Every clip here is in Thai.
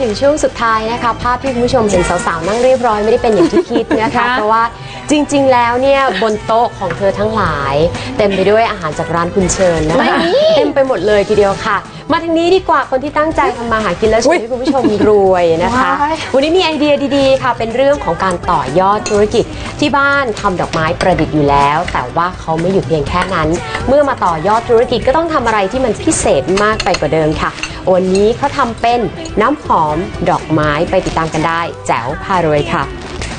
ถึงช่วงสุดท้ายนะคะภาพที่คุณผู้ชมเห็นสาวๆนั่งเรียบร้อยไม่ได้เป็นอย่างที่คิดนะคะเพราะว่าจริงๆแล้วเนี่ยบนโต๊ะของเธอทั้งหลายเต็มไปด้วยอาหารจากร้านคุณเชิญนะคะเต็มไปหมดเลยทีเดียวค่ะมาทางนี้ดีกว่าคนที่ตั้งใจทำมาหากินแล้วช่วยให้คุณผู้ชมรวยนะคะวันนี้มีไอเดียดีๆค่ะเป็นเรื่องของการต่อยอดธุรกิจที่บ้านทำดอกไม้ประดิษฐ์อยู่แล้วแต่ว่าเขาไม่หยุดเพียงแค่นั้นเมื่อมาต่อยอดธุรกิจก็ต้องทำอะไรที่มันพิเศษมากไปกว่าเดิมค่ะวันนี้เขาทำเป็นน้ำหอมดอกไม้ไปติดตามกันได้แจ๋วพารวยค่ะ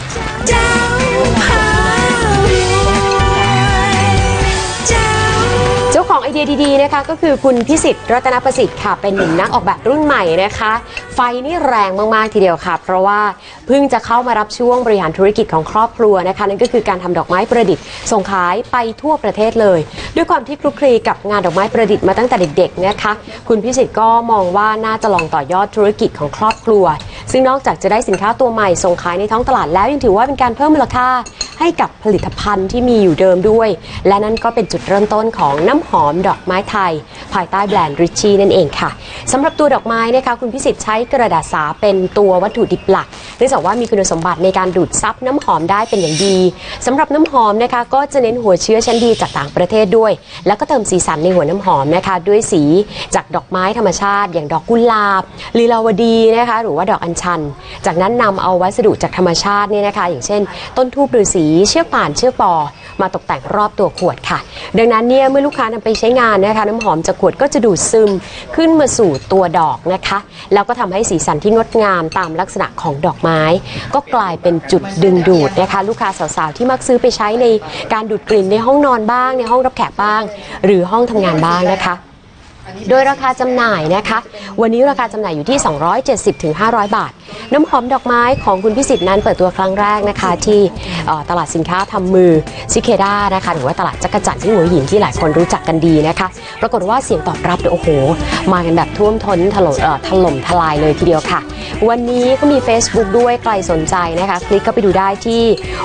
เจ้าของไอเดียดีๆนะคะก็คือคุณพิสิทธิ์รัตนประสิทธิ์ค่ะเป็นหนึ่งนักออกแบบรุ่นใหม่นะคะไฟนี่แรงมากๆทีเดียวค่ะเพราะว่าเพิ่งจะเข้ามารับช่วงบริหารธุรกิจของครอบครัวนะคะนั่นก็คือการทำดอกไม้ประดิษฐ์ส่งขายไปทั่วประเทศเลยด้วยความที่คลุกคลีกับงานดอกไม้ประดิษฐ์มาตั้งแต่เด็กๆนะคะคุณพิสิทธิ์ก็มองว่าน่าจะลองต่อยอดธุรกิจของครอบครัวซึ่งนอกจากจะได้สินค้าตัวใหม่ส่งขายในท้องตลาดแล้วยังถือว่าเป็นการเพิ่มมูลค่าให้กับผลิตภัณฑ์ที่มีอยู่เดิมด้วยและนั่นก็เป็นจุดเริ่มต้นของน้ำหอมดอกไม้ไทยภายใต้แบรนด์ริชชี่นั่นเองค่ะสำหรับตัวดอกไม้นะคะคุณพิสิทธิ์ใช้กระดาษสาเป็นตัววัตถุดิบหลักเนื่องจากว่ามีคุณสมบัติในการดูดซับน้ำหอมได้เป็นอย่างดีสำหรับน้ำหอมนะคะก็จะเน้นหัวเชื้อชั้นดีจากต่างประเทศด้วยแล้วก็เติมสีสันในหัวน้ำหอมนะคะด้วยสีจากดอกไม้ธรรมชาติอย่างดอกกุหลาบลีลาวดีนะคะหรือว่าดอกอัญชันจากนั้นนำเอาวัสดุจากธรรมชาติเนี่ยนะคะอย่างเช่นต้นทูบฤาษีเชือกป่านเชือกปอมาตกแต่งรอบตัวขวดค่ะดังนั้นเนี่ยเมื่อลูกค้านำไปใช้งานนะคะน้ำหอมจากขวดก็จะดูดซึมขึ้นมาสู่ตัวดอกนะคะแล้วก็ทำให้สีสันที่งดงามตามลักษณะของดอกไม้ก็กลายเป็นจุดดึงดูดนะคะลูกค้าสาวๆที่มักซื้อไปใช้ในการดูดกลิ่นในห้องนอนบ้างในห้องรับแขกบ้างหรือห้องทำงานบ้างนะคะโดยราคาจำหน่ายนะคะวันนี้ราคาจำหน่ายอยู่ที่ 270-500 บาทน้ำหอมดอกไม้ของคุณพิสิทธิ์นั้นเปิดตัวครั้งแรกนะคะที่ตลาดสินค้าทำมือซิเคด้านะคะหรือว่าตลาดจักรจั่นที่หัวหินที่หลายคนรู้จักกันดีนะคะปรากฏว่าเสียงตอบรับโอ้โหมากันแบบท่วมท้นถล่มทลายเลยทีเดียวค่ะวันนี้ก็มี Facebook ด้วยใครสนใจนะคะคลิกเข้าไปดูได้ที่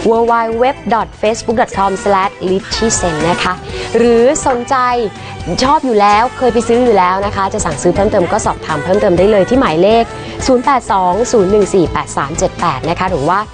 www.facebook.com/litchisen นะคะหรือสนใจชอบอยู่แล้วเคยไปซื้ออยู่แล้วนะคะจะสั่งซื้อเพิ่มเติมก็สอบถามเพิ่มเติมได้เลยที่หมายเลข 0820148378 นะคะหรือว่า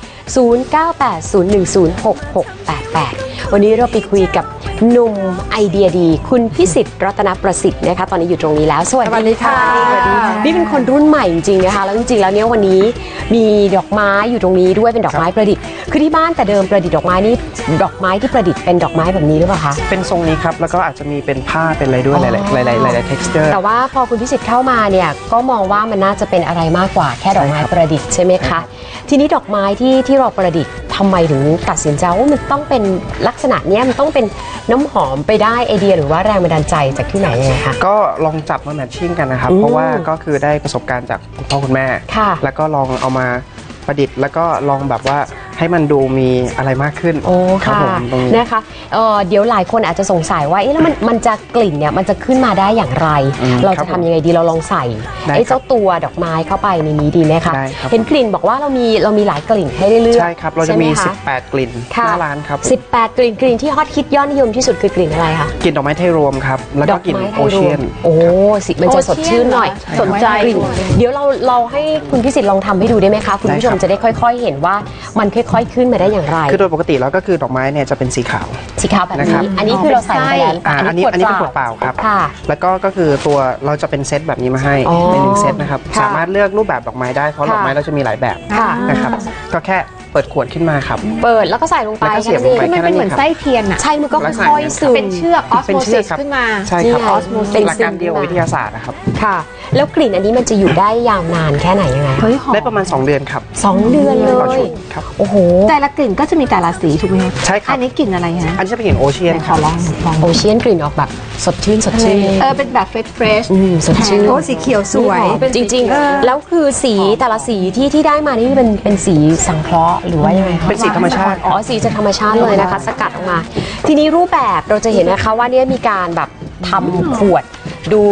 0980106688 วันนี้เราไปคุยกับหนุ่มไอเดียดีคุณพิสิทธิ์รัตนประสิทธิ์นะคะตอนนี้อยู่ตรงนี้แล้วสวัสดีค่ะนี่เป็นคนรุ่นใหม่จริงๆนะคะแล้วจริงๆแล้วเนี่ยวันนี้มีดอกไม้อยู่ตรงนี้ด้วยเป็นดอกไม้ประดิษฐ์คือที่บ้านแต่เดิมประดิษฐ์ดอกไม้นี่ดอกไม้ที่ประดิษฐ์เป็นดอกไม้แบบนี้หรือเปล่าคะเป็นทรงนี้ครับแล้วก็อาจจะมีเป็นผ้าเป็นอะไรด้วยหลาย texture แต่ว่าพอคุณพิสิทธิ์เข้ามาเนี่ยก็มองว่ามันน่าจะเป็นอะไรมากกว่าแค่ดอกไม้ประดิษฐ์ใช่ไหมคะทีนี้ดอกไม้ที่เราประดิษฐ์ทำไมถึงตัดสินใจว่ามันต้องเป็นลักษณะนี้มันต้องเป็นน้ำหอมไปได้ไอเดียหรือว่าแรงบันดาลใจจากที่ไหนยังไงคะก็ลองจับมาแมทชิ่งกันนะครับเพราะว่าก็คือได้ประสบการณ์จากคุณพ่อคุณแม่แล้วก็ลองเอามาประดิษฐ์แล้วก็ลองแบบว่าให้มันดูมีอะไรมากขึ้นโอ้ค่ะนะคะเดี๋ยวหลายคนอาจจะสงสัยว่าแล้วมันจะกลิ่นเนี่ยมันจะขึ้นมาได้อย่างไรเราจะทำยังไงดีเราลองใส่ไอ้เจ้าตัวดอกไม้เข้าไปในนี้ดีไหมคะเห็นกลิ่นบอกว่าเรามีหลายกลิ่นให้เลือกใช่ครับเราจะมี18กลิ่นหน้าร้านครับ 18กลิ่นที่ฮอตฮิตยอดนิยมที่สุดคือกลิ่นอะไรคะกลิ่นดอกไม้ไทยรวมครับแล้วก็กลิ่นโอเชียนโอ้สิมันจะสดชื่นหน่อยสนใจเดี๋ยวเราให้คุณพิสิทธิ์ลองทำให้ดูได้ไหมคะคุณผู้ชมจะได้ค่อยๆเห็นว่ามันค่อยๆขึ้นมาได้อย่างไรคือโดยปกติแล้วก็คือดอกไม้เนี่ยจะเป็นสีขาวแบบนี้อันนี้คือเราใส่ไปแล้วอันนี้เป็นขวดเปล่าครับแล้วก็คือตัวเราจะเป็นเซตแบบนี้มาให้ใน1เซตนะครับสามารถเลือกรูปแบบดอกไม้ได้เพราะดอกไม้เราจะมีหลายแบบนะครับก็แค่เปิดขวดขึ้นมาครับเปิดแล้วก็ใส่ลงไปแล้วก็เสียบลงไปมันเป็นเหมือนไส้เทียนอ่ะใช่มันก็ค่อยๆซึมเป็นเชือกออสโมซิสขึ้นมาใช่ครับเป็นหลักการเดียววิทยาศาสตร์นะครับค่ะแล้วกลิ่นอันนี้มันจะอยู่ได้ยาวนานแค่ไหนยังไงได้ประมาณ2เดือนครับ 2เดือนเลยครับโอ้โหแต่ละกลิ่นก็จะมีแต่ละสีถูกไหมคะใช่ครับอันนี้กลิ่นอะไรฮะอันนี้จะเป็นกลิ่นโอเชียนขอลองโอเชียนกลิ่นออกแบบสดชื่นเป็นแบบเฟรชสดชื่นโอ้สีเขียวสวยจริงๆแล้วคือสีแต่ละสีที่ได้มานี่เป็นสีสังเคราะห์หรือว่ายังไงคะเป็นสีธรรมชาติสีจากธรรมชาติเลยนะคะสกัดออกมาทีนี้รูปแบบเราจะเห็นนะคะว่าเนี่ยมีการแบบทำขวดดูแบบ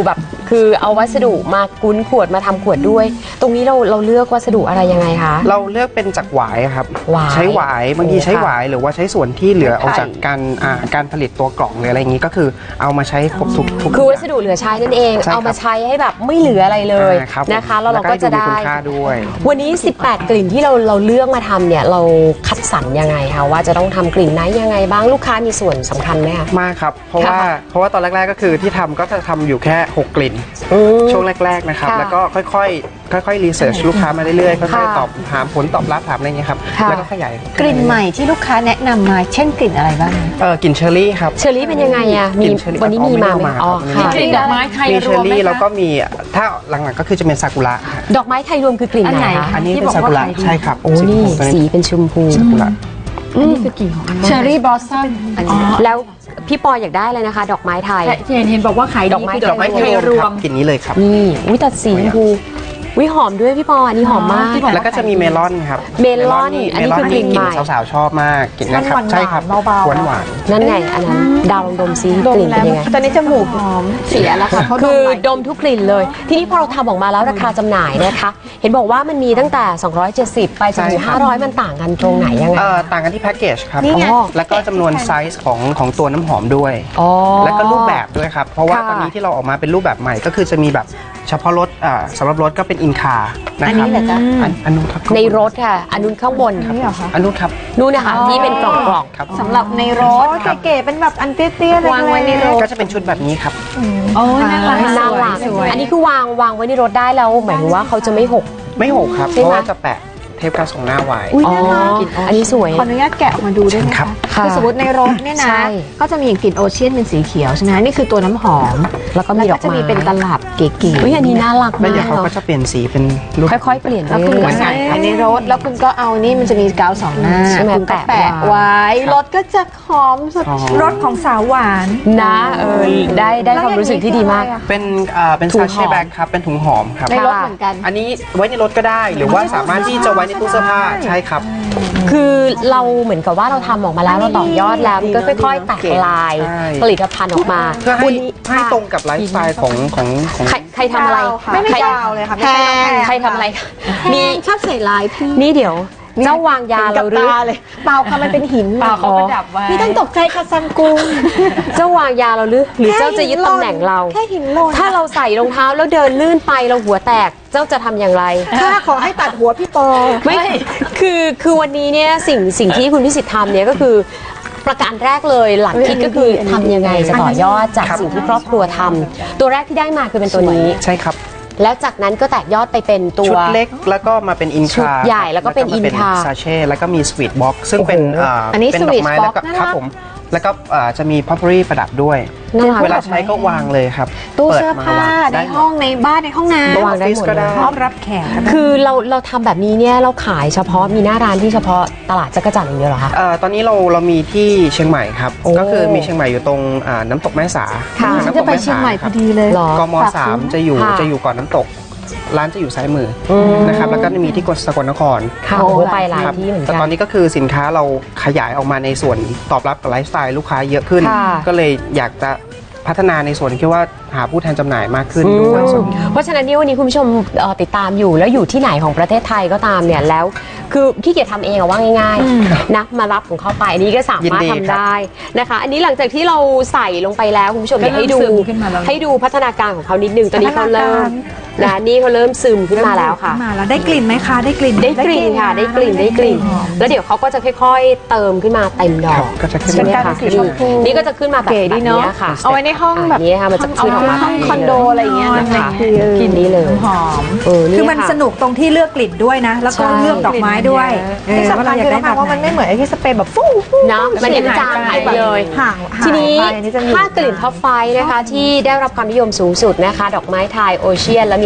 คือเอาวัสดุมากุ้นขวดมาทำขวดด้วย ตรงนี้เราเลือกวัสดุอะไรยังไงคะเราเลือกเป็นจากหวายครับหวายใช้หวายบางทีใช้หวายหรือว่าใช้ส่วนที่เหลือออกจากการผลิตตัวกล่องหรืออะไรอย่างนี้ก็คือเอามาใช้ครบทุกคือวัสดุเหลือใช้นั่นเองใช่ครับเอามาใช้ให้แบบไม่เหลืออะไรเลยครับนะคะแล้วเราก็จะได้ดูมีคุณค่าด้วยวันนี้ 18 กลิ่นที่เราเลือกมาทำเนี่ยเราคัดสรรยังไงคะว่าจะต้องทำกลิ่นไหนยังไงบ้างลูกค้ามีส่วนสำคัญไหมคะมากครับ เพราะว่าตอนแรกๆก็คือที่ทำก็จะทำอยู่แค่ 6 กลิ่น ช่วงแรกๆนะครับค่ะแล้วก็ค่อยๆรีเสิร์ชลูกค้ามาเรื่อยๆค่อยค่ะๆตอบถามผลตอบรับถามอะไรเงี้ยครับค่ะแล้วก็ขยายกลิ่นใหม่ที่ลูกค้าแนะนำมาเช่นกลิ่นอะไรบ้างกลิ่นเชอร์รี่ครับเชอรี่เป็นยังไงอะมีกลิ่นเชอร์รี่วันนี้มีมาไหมอ๋อ๋ออไม่ค่ะได้กลิ่นดอกไม้ไทยมีรเชอวมร์ไหมรี่แล้วคะก็มีถ้าหลังๆก็คือจะเป็นซากุระค่ะดอกไม้ไทยรวมคือกลิ่นอันไหไหนนคะอันนี้ที่เป็นบอกซากุระว่าขายดีใช่ครับโอ้นี่ตัวสีเป็นชมพูซากุระอันนี้คือกลิ่นของอันเชอร์รี่บลอสซัมอันนี้แล้วพี่ปออยากได้เลยนะคะ ดอกไม้ไทยเห็นบอกว่าขายดีดอกไม้คือดอกไม้ไทยรวมครับกลิ่นนี้เลยครับนี่วิตัดสีชมพูวิหอมด้วยพี่ปออันนี้หอมมากแล้วก็จะมีเมลอนครับเมลอนอันนี้คือกลิ่นใหม่สาวๆชอบมากกลิ่นนะครับใช่ครับหวานนั่นไงอันนั้นดาวลองดมซิกลิ่นเป็นยังไงตอนนี้จมูกหอมเสียแล้วค่ะเพราะคือดมทุกกลิ่นเลย ทีนี้พอเราทำออกมาแล้วราคาจำหน่ายนะคะ เห็นบอกว่ามันมีตั้งแต่ 270 ไปจนถึง 500 มันต่างกันตรงไหนยังไงต่างกันที่แพ็กเกจครับนี่ไงแล้วก็จำนวนไซส์ของตัวน้ำหอมด้วยอ๋อแล้วก็รูปแบบด้วยครับ เพราะว่าค่ะตอนนี้ที่เราออกมาเป็นรูปแบบใหม่ก็คือจะมีแบบเฉพาะรถสำหรับรถก็เป็นอินคานะครับอันนี้เหรอจ๊ะอันนู้นครับในรถค่ะ อันนู้นข้างบนนี่เหรอคะอันนู้นครับนู่นนะคะที่เป็นกล่องครับสำหรับในรถเก๋ๆเป็นแบบอันเตี้ยๆวางไว้ในรถก็จะเป็นชุดแบบนี้ครับโอ้น่ารักน่ารักอันนี้คือวางไว้ในรถได้แล้วหมายถึงว่าเขาจะไม่หกไม่หกครับใช่ไหมเพราะว่าจะแปะเทปกาวส่งหน้าไว้อุ๊ยอ๋อน่ารักอันนี้สวยขออนุญาตแกะออกมาดูได้ไหมครัคะบค่ะคือสมมติในรถเนี่ยใช่นะ ก็จะมีอย่างกลิ่นโอเชียนเป็นสีเขียวใช่ไหมนี่คือตัวน้ำหอมแล้วก็มีดอกจะไม้มีเป็นตลับเก๋อุ้ยอันนี้น่ารักแล้วมากเดี๋ยวเขาก็จะเปลี่ยนสีเป็นรูปค่อยๆ เปลี่ยนๆไปแล้วคุณเรื่ก็อยใส่ภายในรถแล้วคุณก็เอานี่มันจะมีกาวสองหน้าใช่ไหมคุณก็แปะแปะวางไว้รถก็จะหอมสดอ๋อรถของสาวหวานๆนะได้ความรู้สึกที่ดีมากเป็นถุงซาหอเช่มแบ็คครับเป็นถุงหอมครับในรถเหมือนกันอันนี้ไว้ในรถก็ได้หรือว่าสามารถที่จะไว้ในตู้เสื้อผ้าใช่ครับคือเราเหมือนกับว่าเราทำออกมาแล้วเราต่อยอดแล้วมันก็ค่อยๆ แตกลายใช่ผลิตภัณฑ์ออกมาเพื่อให้ตรงกับไลฟ์สไตล์ของใครทำอะไรไม่ใครยาวเลยค่ะแพงใครทำอะไรมีชอบใส่ลายพี่นี่เดี๋ยวเจ้าวางยาเราหรือเลยเปล่าค่ะมันเป็นหินเปล่าเขาประดับไม่ต้องตกใจค่ะซันกุงเจ้าวางยาเราหรือเจ้าจะยึดตำแหน่งเราแค่หินหล่นถ้าเราใส่รองเท้าแล้วเดินลื่นไปเราหัวแตกเจ้าจะทำอย่างไรถ้าขอให้ตัดหัวพี่ปอไม่คือวันนี้เนี่ยสิ่งที่คุณพิสิทธิ์ทำเนี่ยก็คือประการแรกเลยหลักคิดก็คือทำยังไงจะต่อยอดจากสิ่งที่ครอบครัวทำตัวแรกที่ได้มาคือเป็นตัวนี้ใช่ครับแล้วจากนั้นก็แตกยอดไปเป็นตัวชุดเล็กแล้วก็มาเป็นอินชุดคาใหญ่แล้วก็เป็นอินคาซาเช่แล้วก็มีสวีทบ็อกซึ่งเป็นโอ้โหอันนี้เป็นดอกไม้ sweet แล้วก็ box น่ารักครับผมแล้วก็จะมีพัฟเฟอรี่ประดับด้วยน่ารักเวลาใช้ก็วางเลยครับตู้เสื้อผ้าปิดมวงในได้ห้องในบ้านในห้องน้ำวางได้หมดเลยห้องรับแขกคือเราทำแบบนี้เนี่ยเราขายเฉพาะมีหน้าร้านที่เฉพาะตลาดจักรจันทร์อย่างเดียวเหรอคะตอนนี้เรามีที่เชียงใหม่ครับโอ้ก็คือมีเชียงใหม่อยู่ตรงน้ำตกแม่สาค่ะฉันน้ำตจะกไปแม่เชียสางใหม่พอดีเลยหรอกม3จะอยู่ค่ะก่อนน้ำตก ร้านจะอยู่ซ้ายมืออมนะครับแล้วก็มีที่สกลนครค่ะโอ้ไปหลายครับที่เหมือนแต่กัตอน นนี้ก็คือสินค้าเราขยายออกมาในส่วนตอบรับกับไลฟ์สไตล์ลูกค้าเยอะขึ้นค่ะก็เลยอยากจะพัฒนาในส่วนที่ว่าหาผู้แทนจำหน่ายมากขึ้นด้วยส่วนนี้เพราะฉะนั้นเนี่ยวันนี้คุณผู้ชมติดตามอยู่แล้วอยู่ที่ไหนของประเทศไทยก็ตามเนี่ยแล้วคือขี้เกียจทำเองอะว่าง่ายๆนะมารับของเข้าไปอันนี้ก็สามารถยินดีทำครับได้นะคะ อันนี้หลังจากที่เราใส่ลงไปแล้วคุณผู้ชมก็เดี๋ยวให้ดูเริ่มซึมขึ้นมาแล้วให้ดูพัฒนาการของเขานิดนึงตอนนี้เขาเริ่มนะนี่เขาเริ่มซึมขึ้นมาแล้วค่ะมาแล้วได้กลิ่นไหมคะ ได้กลิ่นได้กลิ่นค่ะได้กลิ่นได้กลิ่น แล้วเดี๋ยวเขาก็จะค่อยๆ เติมขึ้นมาเต็มดอกก็จะขึ้นใช่ไหมกลายเป็คะนสีชมพูนี่ก็จะขึ้นมาแบบเก๋ดีเนอะนี้ค่ะเอาไว้ในห้องแบบนี้ค่ะมันจะขึ้นออกมาห้องคอนโดอะไรอย่างเงี้ยนะคะกลิ่นนี้เลยหอมคือมันสนุกตรงที่เลือกกลิ่นด้วยนะ แล้วก็ใช่เลือกดอกไม้ด้วยที่สำว่าคัเราญอยาคืกอได้ต้องแบบว่ามันไม่เหมือนไอ้ที่สเปรย์แบบฟู่เนาะมันจะจางหายไปเลยห่างทีนี้หายไปอัจะอยู่ 5 กลิ่นท็อปไฟนะคะที่ได้รับความนิยมสูงสุดนะคะ ดอกไม้ไทยโอเชียนและมี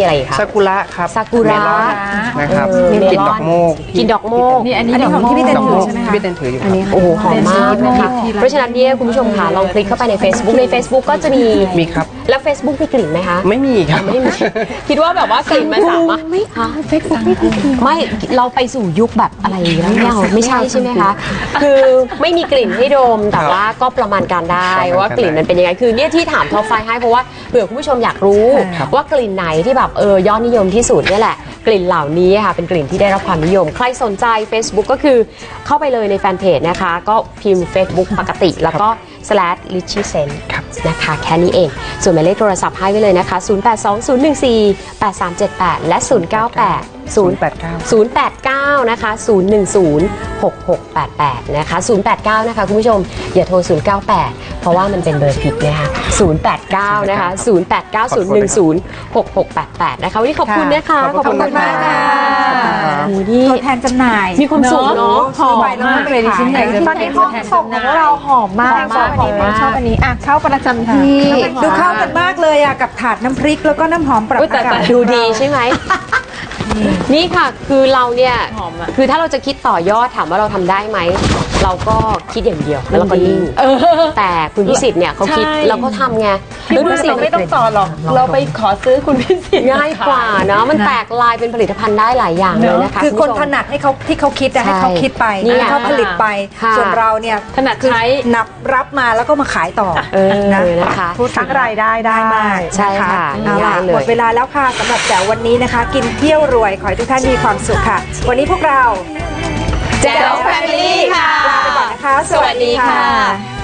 อะไรอีกคะซากุระครับซากุระเมลอนนะครับเมลอนกลิ่นดอกโมกกินดอกโมกนี่อันนี้อันนี้ของที่พี่เต้นดอกถืโมอก ใช่ไหมคะพี่เต้นถืออยู่ครับโอ้โหหอมมากนะคะเพราะฉะนั้นเนี่ยคุณผู้ชมค่ะลองคลิกเข้าไปใน Facebook ใน Facebook ก็จะมีมีครับแล้ว Facebook มีกลิ่นไหมคะไม่มีครับไม่มีคิดว่าแบบว่ากลิ่นมันสามารถไม่ค่ะ Facebook ไม่เราไปสู่ยุคแบบอะไรแล้วเนี่ยไม่ใช่ใช่ไหมคะคือไม่มีกลิ่นให้ดมแต่ว่าก็ประมาณการได้ว่ากลิ่นมันเป็นยังไงคือเนี่ยที่ถามท็อปไฟให้เพราะว่าเผื่อคุณผู้ชมอยากรู้ว่ากลิ่นไหนที่แบบยอดนิยมที่สุดเนี่ยแหละกลิ่นเหล่านี้ค่ะเป็นกลิ่นที่ได้รับความนิยมใครสนใจ Facebook ก็คือเข้าไปเลยในแฟนเพจนะคะก็พิมพ์ Facebook ปกติแล้วก็ /lichisen นะคะแค่นี้เองส่วนหมายเลขโทรศัพท์ให้ไว้เลยนะคะ 0820148378 และ 089 นะคะ 0106688 นะคะ 089 นะคะคุณผู้ชมอย่าโทร 098 เพราะว่ามันเป็นเบอร์ผิดนะคะ 089 นะคะ 089-010-6688 นะคะวันนี้ขอบคุณนะคะขอบคุณมากค่ะโอ้โหนี่ตัวแทนจำหน่ายมีความสุขเนาะหอมมากเลยดิฉันอยากจะตอนนี้ห้องส่งของเราหอมมากหอมมากชอบอันนี้อ่ะเข้าประจำที่ดูเข้ากันมากเลยอะกับถาดน้ำพริกแล้วก็น้ำหอมปรับอุ๊ยแต่อากาศดูดีใช่ไหม นี่ค่ะคือเราเนี่ยคือถ้าเราจะคิดต่อยอดถามว่าเราทำได้ไหม เราก็คิดอย่างเดียวแล้วเราก็นิ่งแต่คุณพิสิทธิ์เนี่ยเขาคิดแล้วก็ทำไงแล้วดูสิเราไม่ต้องต่อหรอก เราไปขอซื้อคุณพิสิทธิ์ง่ายกว่าเนาะมันแตกลายเป็นผลิตภัณฑ์ได้หลายอย่างเลยนะคะคือณคผู้นชมถนัดให้เขาที่เขาคิดอะให้เขาคิดไปนี่ไงให้เขาผลิตไปค่ะส่วนเราเนี่ยถนัดใช้นับรับมาแล้วก็มาขายต่อนะคะทั้งรายได้ได้มากใช่ค่ะเอาล่ะง่ายเลยหมดเวลาแล้วค่ะสำหรับแจ๋ววันนี้นะคะ กินเที่ยวรวยขอให้ทุกท่านมีความสุขค่ะ วันนี้พวกเราแจ๋ว Family ค่ะลาไปก่อนนะคะสวัสดีค่ะ